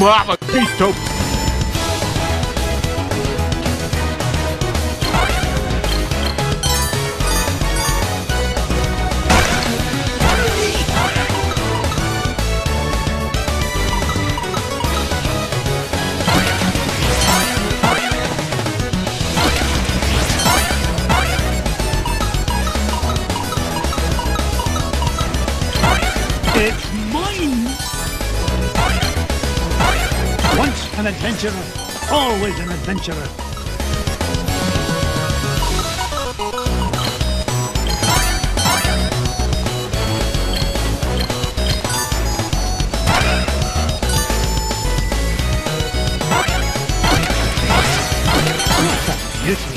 Mama, Cristo! It's mine! Once an adventurer, always an adventurer. What a beauty!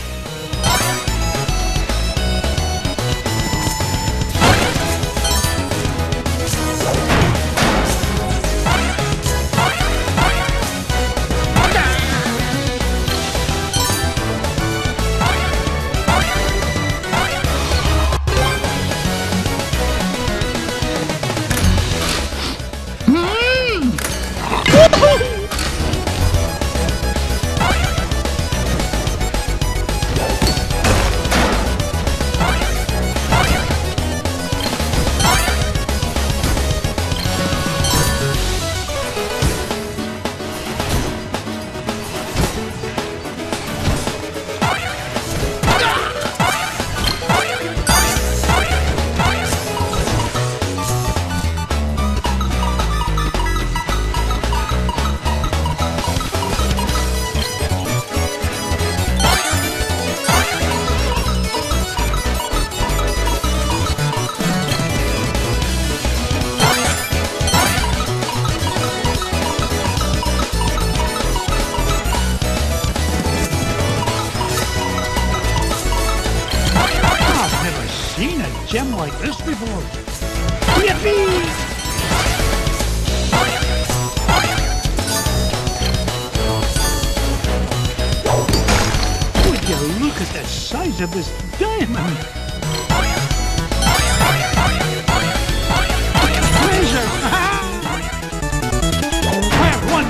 Seen a gem like this before. Yippee! Would you look at the size of this diamond? Treasure! Fire one!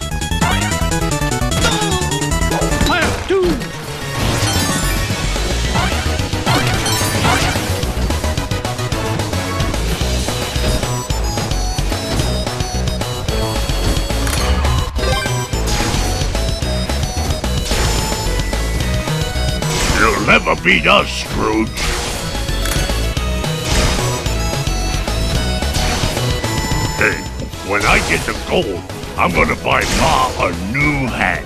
Fire two! You'll never beat us, Scrooge. Hey, when I get the gold, I'm gonna buy Ma a new hat.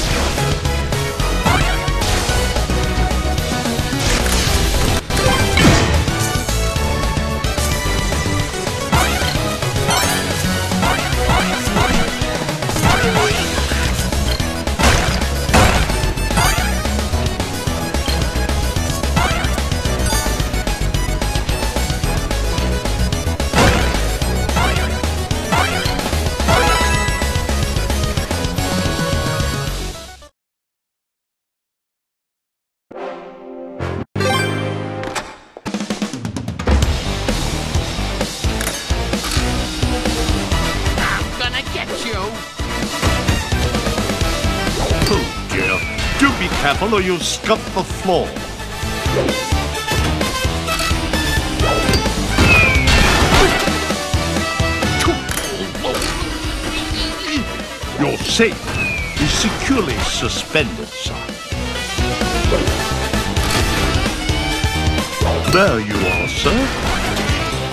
Oh dear. Do be careful or you'll scuff the floor. Your safe is securely suspended, sir. There you are, sir.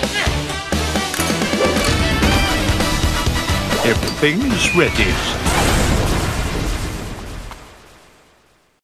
Everything is ready, sir.